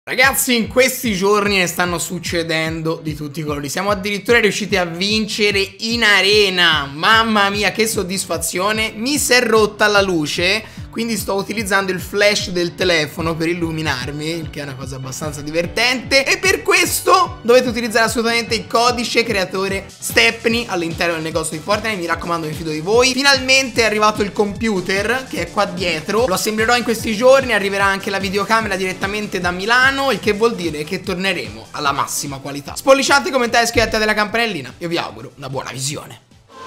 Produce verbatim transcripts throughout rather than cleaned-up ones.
Ragazzi, in questi giorni ne stanno succedendo di tutti i colori. Siamo addirittura riusciti a vincere in arena. Mamma mia, che soddisfazione. Mi si è rotta la luce, quindi sto utilizzando il flash del telefono per illuminarmi, il che è una cosa abbastanza divertente. E per questo dovete utilizzare assolutamente il codice creatore Stepney all'interno del negozio di Fortnite. Mi raccomando, mi fido di voi. Finalmente è arrivato il computer, che è qua dietro. Lo assemblerò in questi giorni. Arriverà anche la videocamera direttamente da Milano, il che vuol dire che torneremo alla massima qualità. Spolliciate, commentate, iscrivetevi alla campanellina. Io vi auguro una buona visione.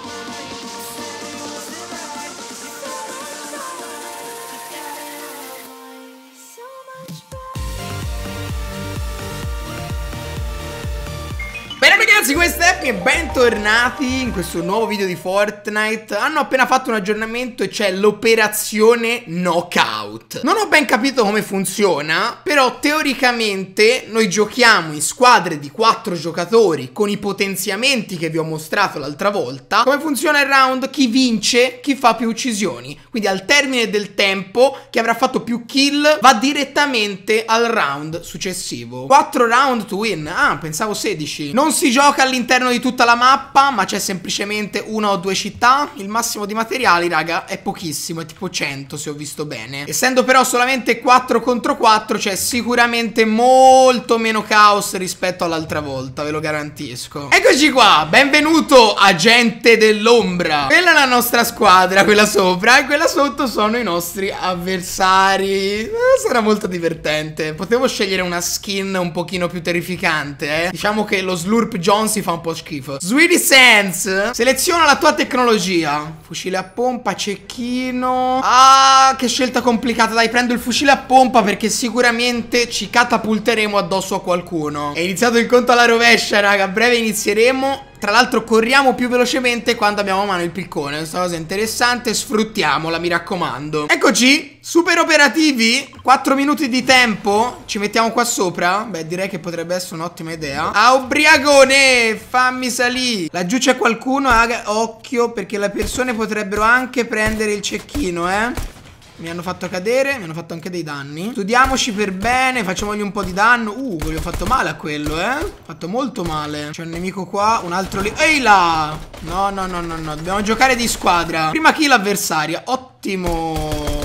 Bene ragazzi, questo è Stepney e bentornati in questo nuovo video di Fortnite. Hanno appena fatto un aggiornamento e c'è l'operazione Knockout. Non ho ben capito come funziona, però teoricamente noi giochiamo in squadre di quattro giocatori con i potenziamenti che vi ho mostrato l'altra volta. Come funziona il round? Chi vince, chi fa più uccisioni. Quindi al termine del tempo, chi avrà fatto più kill va direttamente al round successivo. quattro round to win. Ah, pensavo sedici. Non si gioca all'interno di tutta la mappa, ma c'è semplicemente una o due città. Il massimo di materiali, raga, è pochissimo, è tipo cento se ho visto bene. Essendo però solamente quattro contro quattro, c'è sicuramente molto meno caos rispetto all'altra volta, ve lo garantisco. Eccoci qua, benvenuto agente dell'ombra. Quella è la nostra squadra, quella sopra, e quella sotto sono i nostri avversari. eh, Sarà molto divertente. Potevo scegliere una skin un pochino più terrificante, eh Diciamo che lo Slurp John si fa un po' schifo. Sweetie Sense, seleziona la tua tecnologia. Fucile a pompa, cecchino. Ah, che scelta complicata. Dai, prendo il fucile a pompa perché sicuramente ci catapulteremo addosso a qualcuno. È iniziato il conto alla rovescia, raga. A breve inizieremo. Tra l'altro corriamo più velocemente quando abbiamo a mano il piccone. Questa cosa è interessante, sfruttiamola, mi raccomando. Eccoci, super operativi. quattro minuti di tempo. Ci mettiamo qua sopra. Beh, direi che potrebbe essere un'ottima idea. Ah, ubriacone, fammi salire. Laggiù c'è qualcuno, raga. Occhio, perché le persone potrebbero anche prendere il cecchino, eh Mi hanno fatto cadere, mi hanno fatto anche dei danni. Studiamoci per bene, facciamogli un po' di danno. Uh, gli ho fatto male a quello, eh Ho fatto molto male. C'è un nemico qua, un altro lì. Ehi là! No, no, no, no, no, dobbiamo giocare di squadra. Prima kill avversaria, ottimo.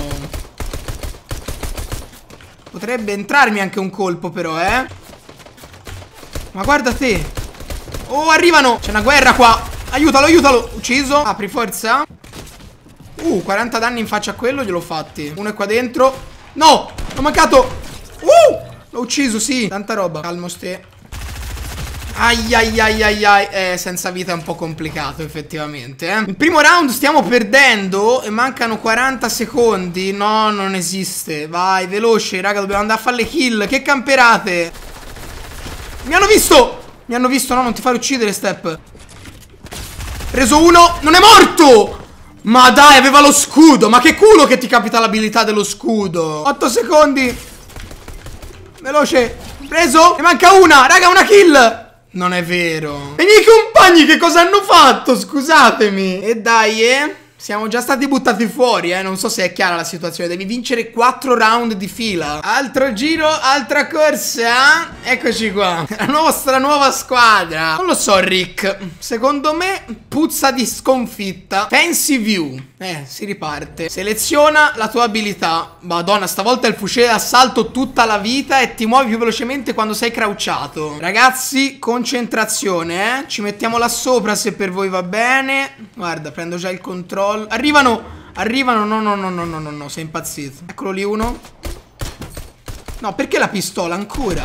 Potrebbe entrarmi anche un colpo però, eh Ma guarda te. Oh, arrivano, c'è una guerra qua. Aiutalo, aiutalo. Ucciso, apri forza. Uh, quaranta danni in faccia a quello gliel'ho fatti. Uno è qua dentro. No, ho mancato. Uh, l'ho ucciso, sì. Tanta roba. Calmo ste. Ai ai ai ai ai. Eh, senza vita è un po' complicato effettivamente, eh Il primo round stiamo perdendo e mancano quaranta secondi. No, non esiste. Vai, veloce, raga, dobbiamo andare a fare le kill. Che camperate. Mi hanno visto. Mi hanno visto, no, non ti fare uccidere, Step. Preso uno. Non è morto. Ma dai, aveva lo scudo. Ma che culo che ti capita l'abilità dello scudo. otto secondi. Veloce. Preso. Ne manca una. Raga, una kill. Non è vero. E i miei compagni che cosa hanno fatto? Scusatemi. E dai, eh siamo già stati buttati fuori, eh Non so se è chiara la situazione. Devi vincere quattro round di fila. Altro giro, altra corsa. Eccoci qua, la nostra nuova squadra. Non lo so, Rick. Secondo me puzza di sconfitta. Fancy view. Eh, si riparte. Seleziona la tua abilità. Madonna, stavolta il fucile d'assalto tutta la vita e ti muovi più velocemente quando sei crouchato. Ragazzi, concentrazione, eh Ci mettiamo là sopra se per voi va bene. Guarda, prendo già il controllo. Arrivano, arrivano, no, no, no, no, no, no, no, sei impazzito. Eccolo lì uno. No, perché la pistola ancora?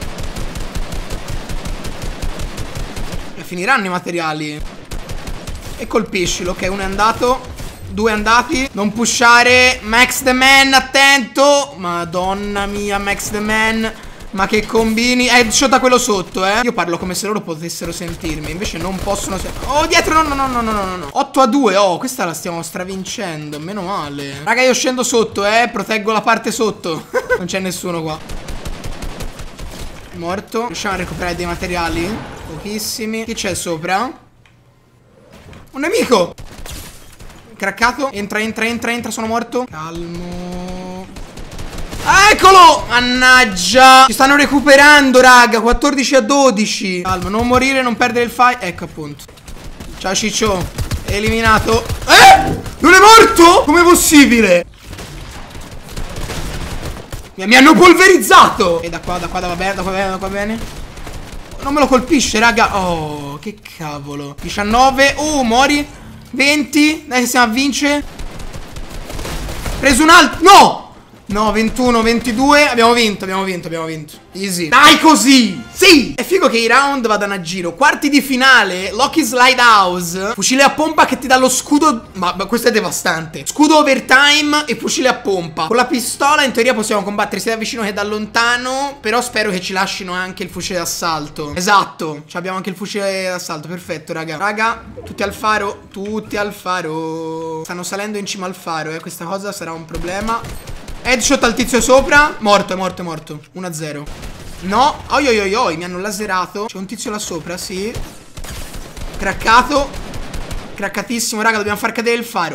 E finiranno i materiali. E colpiscilo, ok, uno è andato. Due andati. Non pushare. Max the Man, attento. Madonna mia, Max the Man. Ma che combini. Headshot a quello sotto, eh Io parlo come se loro potessero sentirmi. Invece non possono sen- Oh, dietro, no, no, no, no, no, no otto a due, oh, questa la stiamo stravincendo. Meno male. Raga, io scendo sotto, eh Proteggo la parte sotto. Non c'è nessuno qua. Morto. Riusciamo a recuperare dei materiali? Pochissimi. Chi c'è sopra? Un nemico. Craccato. Entra, entra, entra, entra. Sono morto. Calmo. Eccolo! Mannaggia! Ci stanno recuperando, raga. quattordici a dodici. Calma, non morire, non perdere il fight. Ecco appunto. Ciao Ciccio. Eliminato. Eh! Non è morto? Com'è possibile? Mi, mi hanno polverizzato. E da qua, da qua, da qua bene, da qua bene, da qua bene. Non me lo colpisce, raga. Oh, che cavolo. diciannove. Oh, muori. venti. Dai che stiamo a vincere. Preso un altro. No! No, ventuno, ventidue. Abbiamo vinto, abbiamo vinto, abbiamo vinto. Easy. Dai così. Sì. È figo che i round vadano a giro. Quarti di finale. Lucky Slide House. Fucile a pompa che ti dà lo scudo. Ma, ma questo è devastante. Scudo overtime e fucile a pompa. Con la pistola in teoria possiamo combattere sia da vicino che da lontano. Però spero che ci lasciano anche il fucile d'assalto. Esatto. Abbiamo anche il fucile d'assalto. Perfetto, raga. Raga, tutti al faro. Tutti al faro. Stanno salendo in cima al faro, eh. Questa cosa sarà un problema. Headshot al tizio sopra. Morto, è morto, è morto. uno a zero. No. Oi oi oi oi. Mi hanno laserato. C'è un tizio là sopra, sì. Craccato. Craccatissimo, raga. Dobbiamo far cadere il faro.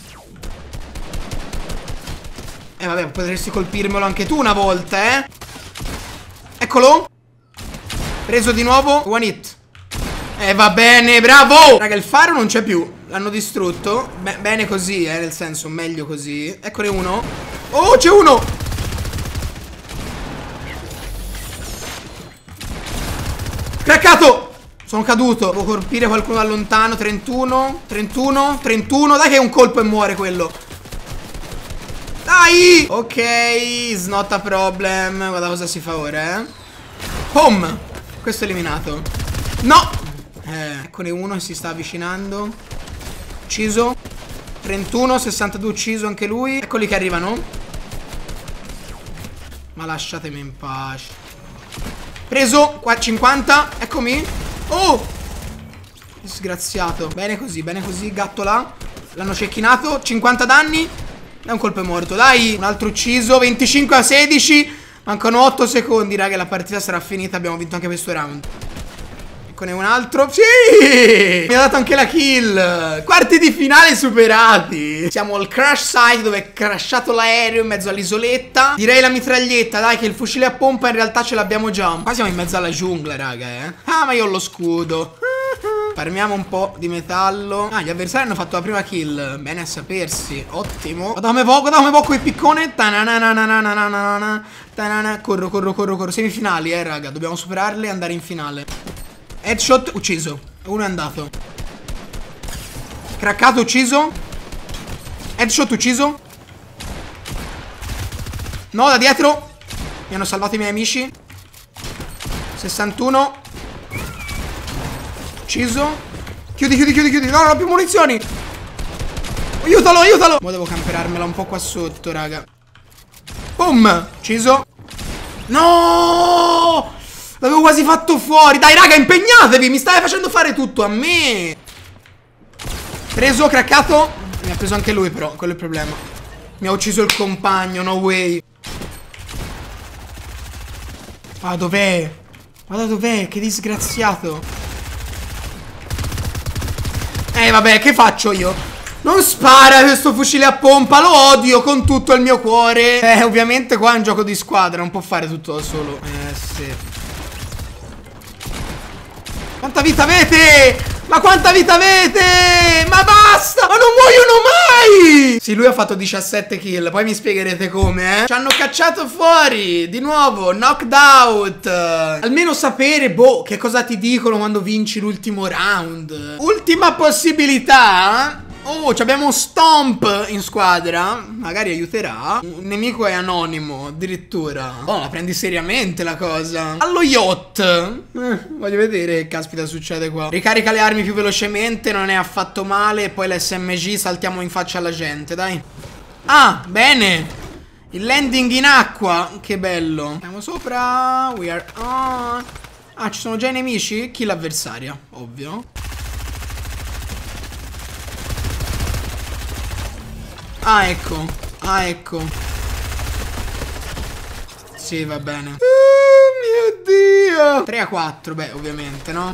Eh vabbè, potresti colpirmelo anche tu una volta, eh. Eccolo. Preso di nuovo. One hit. Eh va bene, bravo. Raga, il faro non c'è più. L'hanno distrutto. Be Bene così, eh. Nel senso, meglio così. Eccone uno. Oh, c'è uno. Craccato. Sono caduto. Devo colpire qualcuno da lontano. trentuno, trentuno, trentuno. Dai che è un colpo e muore quello. Dai. Ok, it's not a problem. Guarda cosa si fa ora, eh. Boom. Questo è eliminato. No. Eh, eccone uno che si sta avvicinando. Ucciso. trentuno, sessantadue ucciso anche lui. Eccoli che arrivano. Ma lasciatemi in pace. Preso. Qua cinquanta. Eccomi. Oh. Disgraziato. Bene così, bene così. Gatto là. L'hanno cecchinato. cinquanta danni. È un colpo è morto. Dai. Un altro ucciso. venticinque a sedici. Mancano otto secondi, raga. La partita sarà finita. Abbiamo vinto anche questo round. Eccone un altro. Sì. Mi ha dato anche la kill. Quarti di finale superati. Siamo al crash site dove è crashato l'aereo in mezzo all'isoletta. Direi la mitraglietta. Dai che il fucile a pompa in realtà ce l'abbiamo già. Qua siamo in mezzo alla giungla, raga, eh. Ah, ma io ho lo scudo. Farmiamo un po' di metallo. Ah, gli avversari hanno fatto la prima kill. Bene a sapersi. Ottimo. Guarda come vo, guarda come vo con il piccone. Corro, corro, corro, corro. Semifinali, eh, raga. Dobbiamo superarle e andare in finale. Headshot, ucciso. Uno è andato. Craccato, ucciso. Headshot, ucciso. No, da dietro. Mi hanno salvato i miei amici. sessantuno. Ucciso. Chiudi, chiudi, chiudi, chiudi. No, non ho più munizioni. Aiutalo, aiutalo. Ora devo camperarmela un po' qua sotto, raga. Boom. Ucciso. No. L'avevo quasi fatto fuori. Dai, raga, impegnatevi. Mi stai facendo fare tutto a me. Preso, craccato. Mi ha preso anche lui, però. Quello è il problema. Mi ha ucciso il compagno, no way. Ma dov'è? Guarda dov'è, che disgraziato. Eh, vabbè, che faccio io? Non spara questo fucile a pompa. Lo odio con tutto il mio cuore. Eh, ovviamente qua è un gioco di squadra. Non può fare tutto da solo. Eh, sì. Quanta vita avete? Ma quanta vita avete? Ma basta! Ma non muoiono mai! Sì, lui ha fatto diciassette kill. Poi mi spiegherete come, eh. Ci hanno cacciato fuori. Di nuovo, knocked out. Almeno sapere, boh, che cosa ti dicono quando vinci l'ultimo round. Ultima possibilità. Oh, abbiamo Stomp in squadra. Magari aiuterà. Un nemico è anonimo, addirittura. Oh, la prendi seriamente la cosa. Allo yacht. eh, Voglio vedere che caspita succede qua. Ricarica le armi più velocemente. Non è affatto male. E poi l'S M G saltiamo in faccia alla gente, dai. Ah, bene. Il landing in acqua. Che bello. Andiamo sopra. We are on. Ah, ci sono già i nemici? Kill avversaria, ovvio. Ah, ecco. Ah, ecco. Sì, va bene. Oh, mio Dio. tre a quattro, beh, ovviamente, no?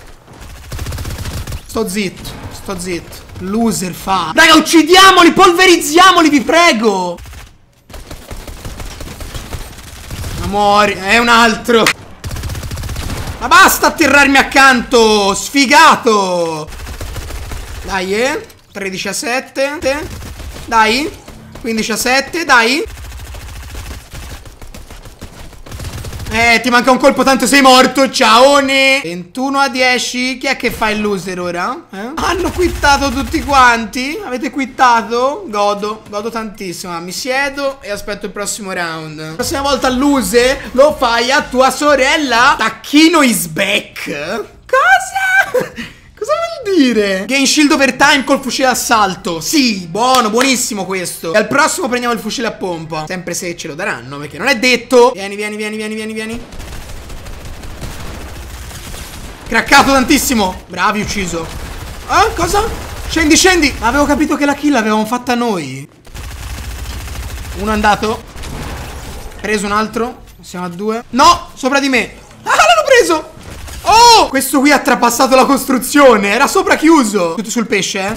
Sto zitto. Sto zitto. Loser fa. Raga, uccidiamoli, polverizziamoli, vi prego. muori. È un altro. Ma basta atterrarmi accanto. Sfigato. Dai, eh. tredici a sette. Dai. quindici a sette, dai. Eh, ti manca un colpo, tanto sei morto. Ciaone. ventuno a dieci. Chi è che fa il loser ora? Eh? Hanno quittato tutti quanti? Avete quittato? Godo, godo tantissimo. Mi siedo e aspetto il prossimo round. La prossima volta il loser lo fai a tua sorella. Tacchino is back. Cosa? Cosa vuol dire? Gain shield over time col fucile d'assalto. Sì, buono, buonissimo questo. E al prossimo prendiamo il fucile a pompa. Sempre se ce lo daranno, perché non è detto. Vieni, vieni, vieni, vieni, vieni, vieni. Craccato tantissimo. Bravi, ucciso. Eh, cosa? Scendi, scendi. Avevo capito che la kill l'avevamo fatta noi. Uno è andato. Preso un altro. Siamo a due. No, sopra di me. Ah, l'hanno preso. Oh! Questo qui ha trapassato la costruzione. Era sopra chiuso. Tutto sul pesce, eh?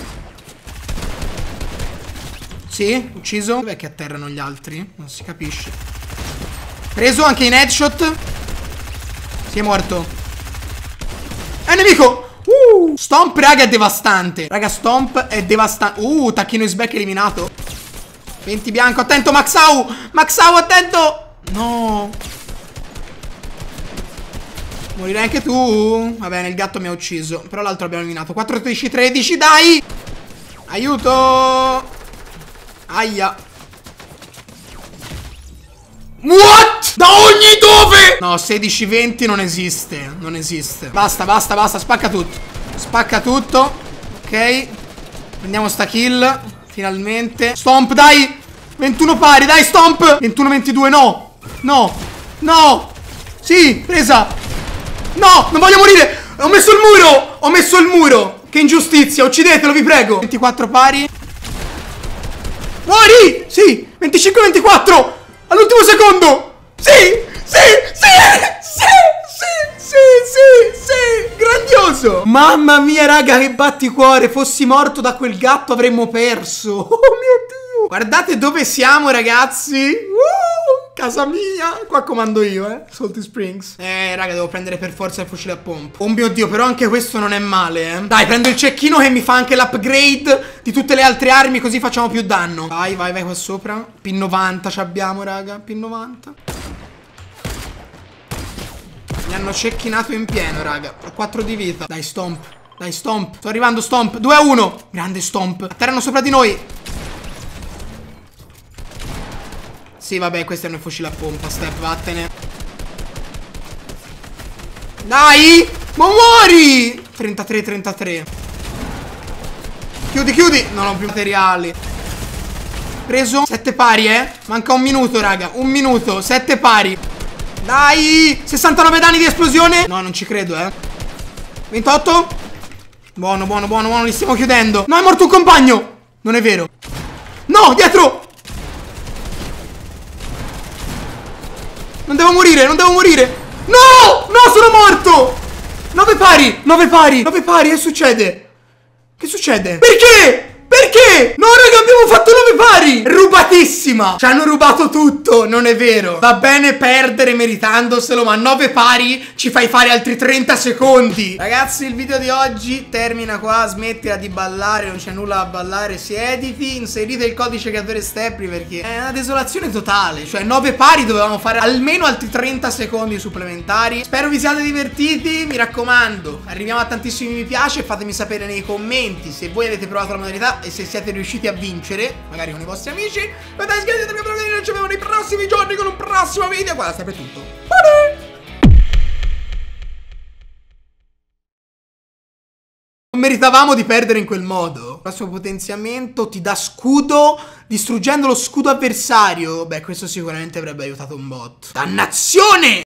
Sì, ucciso. Dov'è che atterrano gli altri? Non si capisce. Preso anche in headshot. Si è morto. È nemico. Uh, Stomp, raga, è devastante. Raga, Stomp è devastante. Uh, Tacchino is back eliminato. venti bianco, attento Maxau. Maxau, attento. No. Morirai anche tu. Va bene, il gatto mi ha ucciso. Però l'altro abbiamo eliminato. quattordici tredici, dai. Aiuto. Aia. What? Da ogni dove? No, sedici venti non esiste. Non esiste. Basta, basta, basta. Spacca tutto. Spacca tutto. Ok. Prendiamo sta kill. Finalmente. Stomp, dai. ventuno pari, dai, Stomp. ventuno ventidue, no. No. No. Sì, presa. No, non voglio morire. Ho messo il muro. Ho messo il muro. Che ingiustizia. Uccidetelo, vi prego. ventiquattro pari. Muori. Sì. venticinque ventiquattro. All'ultimo secondo. Sì. Sì. Sì. Sì. Sì. Sì. Sì. Sì. Grandioso. Mamma mia, raga, che batticuore. Fossi morto da quel gatto avremmo perso. Oh mio Dio. Guardate dove siamo, ragazzi. Uh. Casa mia. Qua comando io, eh. Salty Springs. Eh, raga, devo prendere per forza il fucile a pompa. Oh mio Dio, però anche questo non è male, eh. Dai, prendo il cecchino che mi fa anche l'upgrade di tutte le altre armi, così facciamo più danno. Vai, vai, vai qua sopra. P novanta ci abbiamo, raga. P novanta. Mi hanno cecchinato in pieno, raga. Ho quattro di vita. Dai, Stomp. Dai, Stomp. Sto arrivando, Stomp. due a uno. Grande Stomp. Atterrano sopra di noi. Sì, vabbè, questo è il fucile a pompa. Step, vattene. Dai! Ma muori! trentatré trentatré. Chiudi, chiudi. Non ho più materiali. Preso. sette pari, eh. Manca un minuto, raga. Un minuto. sette pari. Dai! sessantanove danni di esplosione. No, non ci credo, eh. ventotto. Buono, buono, buono, buono. Li stiamo chiudendo. No, è morto un compagno. Non è vero. No, dietro. Non devo morire, non devo morire. No! No, sono morto! nove pari, nove pari, nove pari, che succede? Che succede? Perché? Perché? No, raga, abbiamo fatto nove pari. Rubatissima. Ci hanno rubato tutto, non è vero. Va bene perdere meritandoselo, ma nove pari ci fai fare altri trenta secondi. Ragazzi, il video di oggi termina qua. Smettila di ballare, non c'è nulla da ballare. Siediti, inserite il codice creatore Stepri, perché è una desolazione totale. Cioè nove pari dovevamo fare almeno altri trenta secondi supplementari. Spero vi siate divertiti. Mi raccomando, arriviamo a tantissimi mi piace. Fatemi sapere nei commenti se voi avete provato la modalità e se siete riusciti a vincere, magari con i vostri amici. E dai, iscrivetevi al canale, noi ci vediamo nei prossimi giorni con un prossimo video. Guarda, sempre tutto. Buone! Non meritavamo di perdere in quel modo. Il prossimo potenziamento ti dà scudo distruggendo lo scudo avversario. Beh, questo sicuramente avrebbe aiutato un bot. Dannazione!